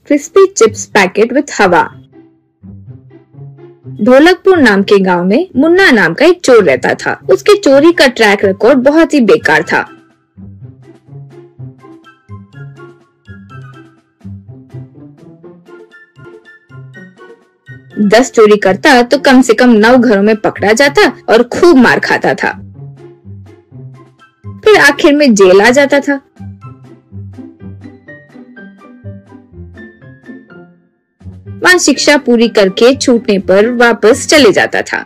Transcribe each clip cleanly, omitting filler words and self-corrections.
Crispy chips packet with हवा। ढोलकपुर नाम के गांव में मुन्ना नाम का एक चोर रहता था। उसके चोरी का ट्रैक रिकॉर्ड बहुत ही बेकार था। दस चोरी करता तो कम से कम 9 घरों में पकड़ा जाता और खूब मार खाता था। फिर आखिर में जेल आ जाता था। वहाँ शिक्षा पूरी करके छूटने पर वापस चले जाता था।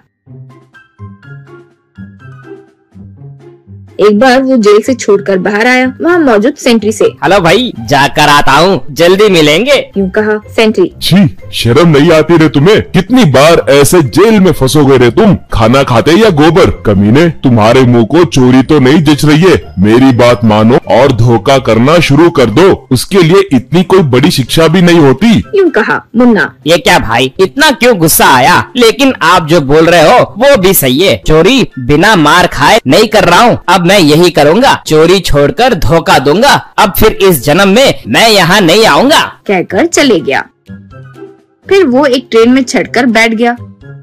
एक बार वो जेल से छूटकर बाहर आया। वहाँ मौजूद सेंट्री से, हेलो भाई, जाकर आता हूँ, जल्दी मिलेंगे, यूँ कहा सेंट्री। छी, शर्म नहीं आती रे तुम्हें? कितनी बार ऐसे जेल में फंसोगे रे तुम? खाना खाते या गोबर? कमीने, तुम्हारे मुंह को चोरी तो नहीं जच रही है। मेरी बात मानो और धोखा करना शुरू कर दो। उसके लिए इतनी कोई बड़ी शिक्षा भी नहीं होती, यूँ कहा मुन्ना। ये क्या भाई, इतना क्यों गुस्सा आया? लेकिन आप जो बोल रहे हो वो भी सही है। चोरी बिना मार खाए नहीं कर रहा हूँ। अब मैं यही करूँगा, चोरी छोड़कर धोखा दूंगा। अब फिर इस जन्म में मैं यहाँ नहीं आऊँगा, कहकर चले गया। फिर वो एक ट्रेन में चढ़कर बैठ गया।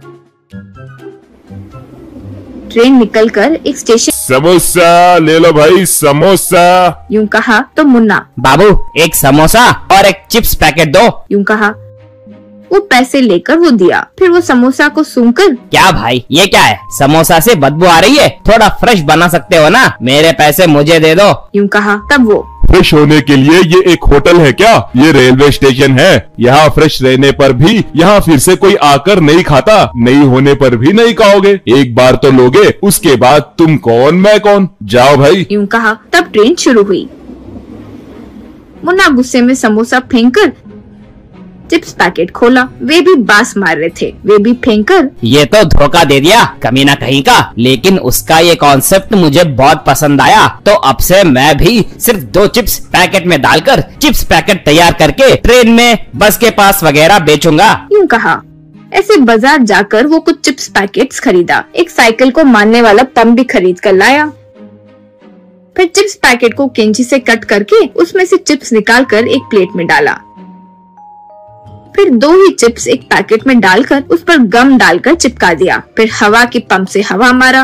ट्रेन निकलकर एक स्टेशन। समोसा ले लो भाई, समोसा, यूँ कहा तो मुन्ना। बाबू एक समोसा और एक चिप्स पैकेट दो, यूँ कहा। वो पैसे लेकर वो दिया। फिर वो समोसा को सूंघकर, क्या भाई ये क्या है? समोसा से बदबू आ रही है, थोड़ा फ्रेश बना सकते हो ना? मेरे पैसे मुझे दे दो, यूँ कहा। तब वो, फ्रेश होने के लिए ये एक होटल है क्या? ये रेलवे स्टेशन है। यहाँ फ्रेश रहने पर भी यहाँ फिर से कोई आकर नहीं खाता, नहीं होने पर भी नहीं खाओगे। एक बार तो लोगे, उसके बाद तुम कौन मैं कौन। जाओ भाई, यूँ कहा। तब ट्रेन शुरू हुई। मुन्ना गुस्से में समोसा फेंककर चिप्स पैकेट खोला। वे भी बास मार रहे थे। वे भी फेंककर, ये तो धोखा दे दिया कमीना कहीं का। लेकिन उसका ये कॉन्सेप्ट मुझे बहुत पसंद आया। तो अब से मैं भी सिर्फ 2 चिप्स पैकेट में डालकर चिप्स पैकेट तैयार करके ट्रेन में, बस के पास वगैरह बेचूंगा, यूँ कहा। ऐसे बाजार जाकर वो कुछ चिप्स पैकेट्स खरीदा। एक साइकिल को मारने वाला पंप भी खरीद कर लाया। फिर चिप्स पैकेट को कैंची से कट करके उसमें से चिप्स निकालकर एक प्लेट में डाला। फिर 2 ही चिप्स एक पैकेट में डालकर उस पर गम डालकर चिपका दिया। फिर हवा के पंप से हवा मारा,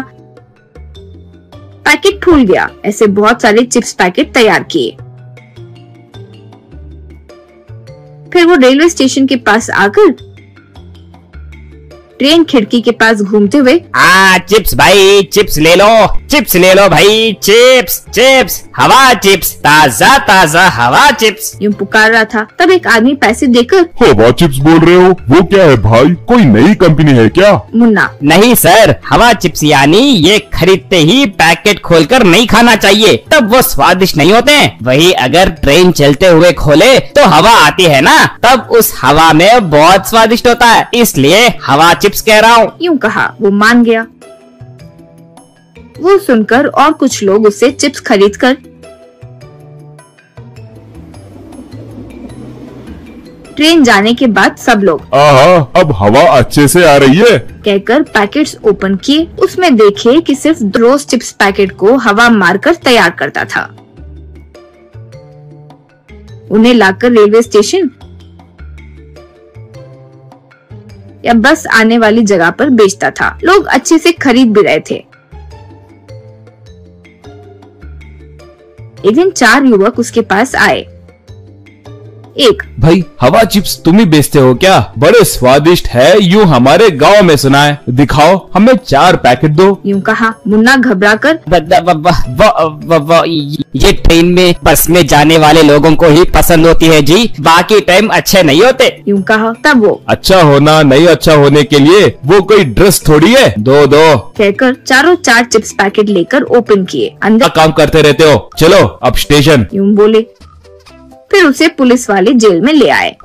पैकेट फूल गया। ऐसे बहुत सारे चिप्स पैकेट तैयार किए। फिर वो रेलवे स्टेशन के पास आकर ट्रेन खिड़की के पास घूमते हुए, चिप्स भाई, चिप्स ले लो, चिप्स ले लो भाई, चिप्स चिप्स, हवा चिप्स, ताजा ताजा हवा चिप्स, यूँ पुकार रहा था। तब एक आदमी पैसे देकर, हवा चिप्स बोल रहे हो? वो क्या है भाई, कोई नई कंपनी है क्या? मुन्ना, नहीं सर, हवा चिप्स यानी ये खरीदते ही पैकेट खोलकर नहीं खाना चाहिए, तब वो स्वादिष्ट नहीं होते हैं। वही अगर ट्रेन चलते हुए खोले तो हवा आती है ना, तब उस हवा में बहुत स्वादिष्ट होता है, इसलिए हवा चिप्स कह रहा हूँ, यूँ कहा। वो मान गया। वो सुनकर और कुछ लोग उससे चिप्स खरीदकर ट्रेन जाने के बाद सब लोग, अब हवा अच्छे से आ रही है, कहकर पैकेट्स ओपन किए। उसमें देखे कि सिर्फ रोज चिप्स पैकेट को हवा मारकर तैयार करता था। उन्हें लाकर रेलवे स्टेशन या बस आने वाली जगह पर बेचता था। लोग अच्छे से खरीद भी रहे थे। एक दिन 4 युवक उसके पास आए। एक, भाई हवा चिप्स तुम ही बेचते हो क्या? बड़े स्वादिष्ट है, यूँ हमारे गांव में सुना है, दिखाओ हमें 4 पैकेट दो, यूँ कहा। मुन्ना घबराकर, ये ट्रेन में, बस में जाने वाले लोगों को ही पसंद होती है जी, बाकी टाइम अच्छे नहीं होते, यूँ कहा। तब वो, अच्छा होना नहीं अच्छा होने के लिए वो कोई ड्रेस थोड़ी है, दो दो, कहकर चारों 4 चिप्स पैकेट लेकर ओपन किए। अंदर काम करते रहते हो, चलो अब स्टेशन, यूँ बोले। फिर उसे पुलिस वाले जेल में ले आए।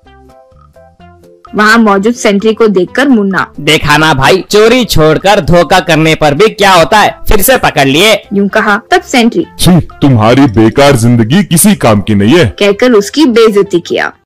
वहाँ मौजूद सेंट्री को देखकर मुन्ना, देखा ना भाई, चोरी छोड़कर धोखा करने पर भी क्या होता है, फिर से पकड़ लिए, यूँ कहा। तब सेंट्री, छी, तुम्हारी बेकार जिंदगी किसी काम की नहीं है, कहकर उसकी बेइज्जती किया।